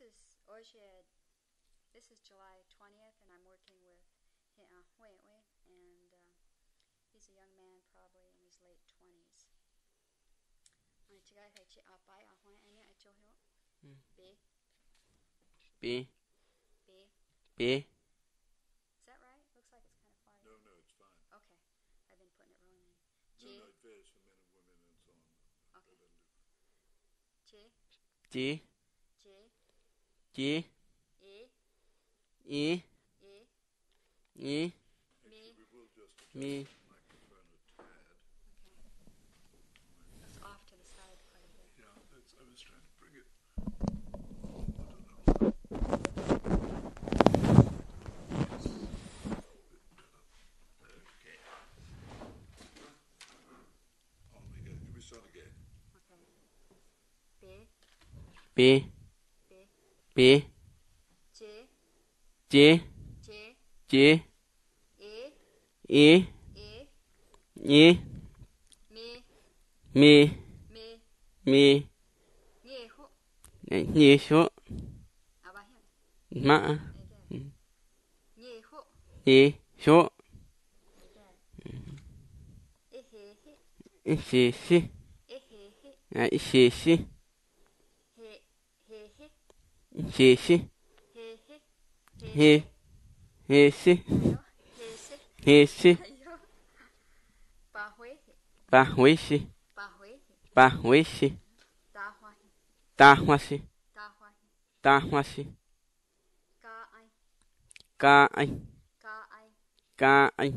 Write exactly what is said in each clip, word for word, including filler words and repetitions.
is hoje. This is July twentieth, and I'm working with uh, Huihui, and uh, he's a young man, probably in his late twenties. Anh chị gái thấy chị ở bài ở Huế anh ấy cho hiểu. B. B. B. B. Is that right? Looks like it's kind of far. No, no, it's fine. Okay, I've been putting it wrong then. G. No, no, it varies for men and women and so on. Okay. G. G. G. G. E. E. E. E. Actually, we will just adjust Me. the microphone a tad. Okay. That's off to the side quite a bit. Yeah, that's, I was trying to bring it. I don't know. Okay. On we go. We start again. Okay. B. B. B. B. G. G. G. G. E. E. E. E. Me. Me. Me. Me. Nghe hụ. Nhị số. À bà hiện. Mã. Again. Nghe hụ. Nhị số. Again. E he he. E xì xì. E he he. À e xì xì. He he he. E xì xì. He he. He. He xì. Ayo. He se. He xì. Ayo. Bà Huế. Ba huế xì. Bà Huế. Ba huế xì. Ta hoa. Ta hoa xì. Ta hoa. Ta hoa xì. Ca anh. Ca anh. Ca anh. Ca anh.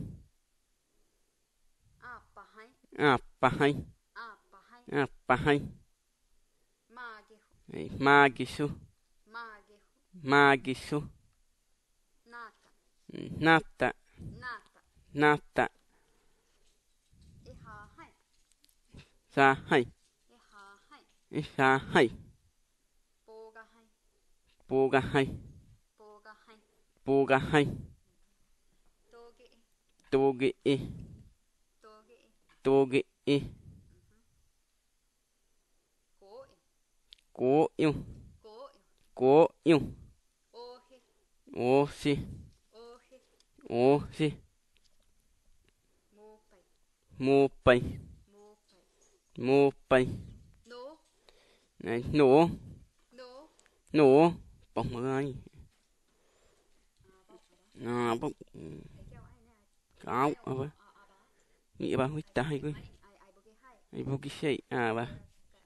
À bà hai. À bà hành. À bà hai. À bà hành. Ma ge hụ. Ma ghi su. Ma ge hụ. Ma ghi su. Nata. Nata. Nata. Nata. E ha hai. Sa hay. E ha hai. Sa hay. Bồ ga hai. Bồ ga hay. Bồ ga hai. Bồ ga hay. Tô ge. Tô ghi y. Tô ge. Tô ghi y. Cố. Cố yêu. Cố. Cố yêu. Ô he. Ô xì. Ô he. Ô xì. Mô pai. Mô bay. Mô pai. Mô bay. Nô. Này nổ. Nô. Nổ. Bóng ơi. À bà bà. À bóng. Để kêu ai nè. Cáo. À bà. À à bà. Nghĩ bà huyết tay quên. Ai ai ai bồ ge hai. Ai bố cái xe. À bà.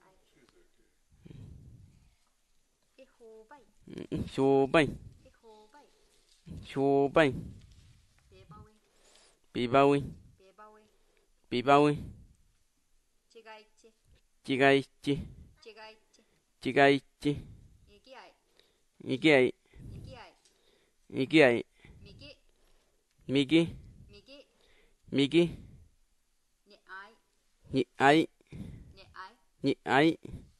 E hồ bay. Số bay. E hồ bay. Số bay. Bề bao e. Bị bao ơi. Bề bao e. Bị bao ơi. Chị gai chị. Chị gai chị. Chị gai chị. Chị gai chị. E ge ai. Ý kia ấy. E ge ai. Ý kia ấy. Mi ge. Mi ghi. Mi ge. Mi ghi. Nhẹ ai. Nhị ấy. Nhẹ ai. Nhị ấy.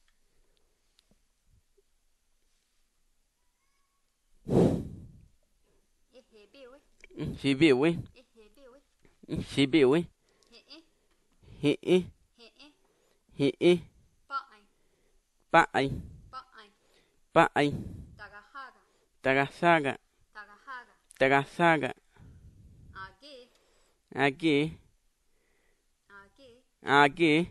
E he biu e. Xì biểu ấy. E he biu e. Xì biểu ấy. He e. Hị ý. He e. Hị ý. Ba anh. Ba anh. Ba anh. Ba anh. Tagahaga. Tagasaga. Tagahaga. Tagasaga. Age. Aquí. Age. Aquí.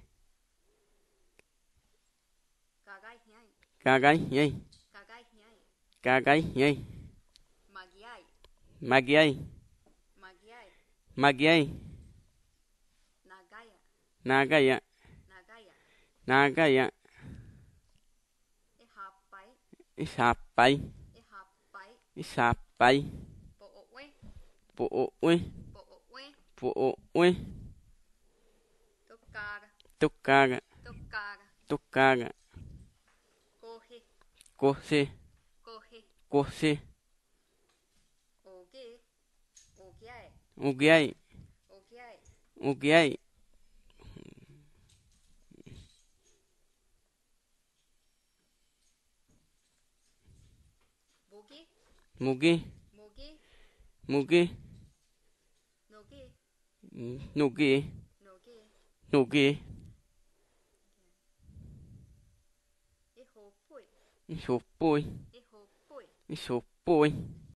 Kagai hiai. Cagai nhây. Kagai hiai. Cagai nhây. Magiai. Magiai. Magiai. Magiai. Nagaya. Nagaya. Nagaya. Nagaya. E hapai. Isapai. E hapai. Isapai. Bo oe. Bộ ui. Bo oe. Bộ ui. Tokaga. Tukaga. Tokaga. Tukaga. Kohe. Kose. Kohe. Kose. Oge. Ogiai. Ugiai. Ogiai. Ugiai. Bogi. Mugi. Mogi. Mugi. Nogi. Nugi. Nogi. Nugi. E hopui. Sụp bui. E hopui. Iso, boy.